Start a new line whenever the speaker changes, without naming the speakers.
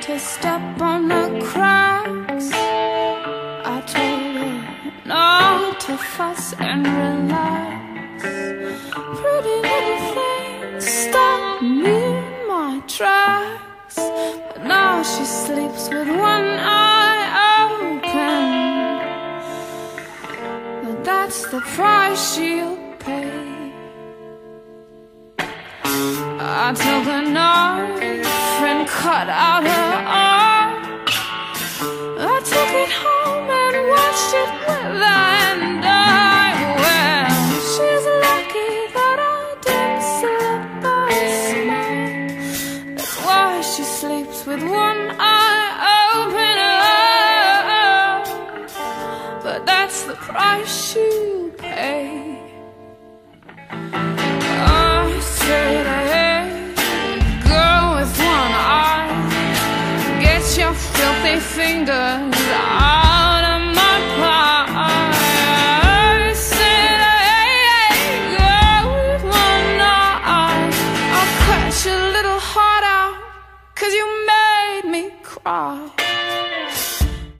to step on the cracks. I told her not to fuss and relax. Pretty little thing stopped me in my tracks. But now she sleeps with one eye open. But that's the price she'll pay. I took a knife and cut out her arm. I took it home and watched it wither and die. Well, she's lucky that I didn't slip her smile. That's why she sleeps with one eye open. Oh, but that's the price she'll pay. I said, hey, girl with one eye, get your filthy fingers out of my pie. I said, hey, girl with one eye, I'll cut your little heart out, 'cause you made me cry.